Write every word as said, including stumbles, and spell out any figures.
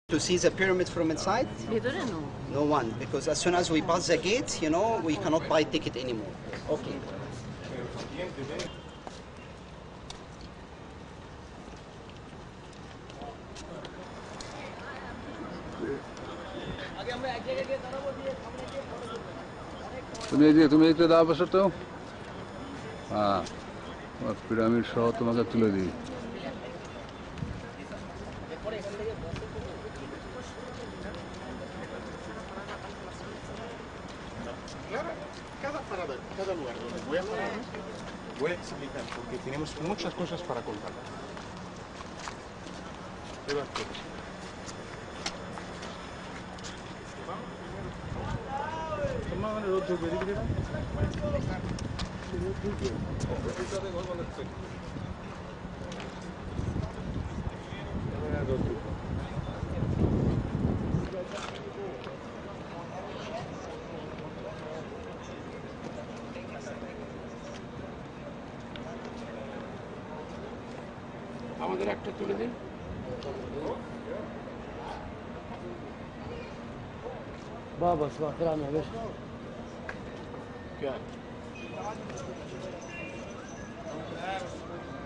To see the pyramid from inside? ভিতরে no. No one, because as soon as we pass the gate, you know, we cannot buy ticket anymore. Okay. তুমি এই যে তুমি একটু দাও বসো তো হ্যাঁ পিরামিড সহ তোমাকে তুলে দিই Cada parada, cada lugar donde voy a parar, voy a explicar porque tenemos muchas cosas para contar. আমাদের একটা তুলে দিন بابا صباح الخير يا باشا كام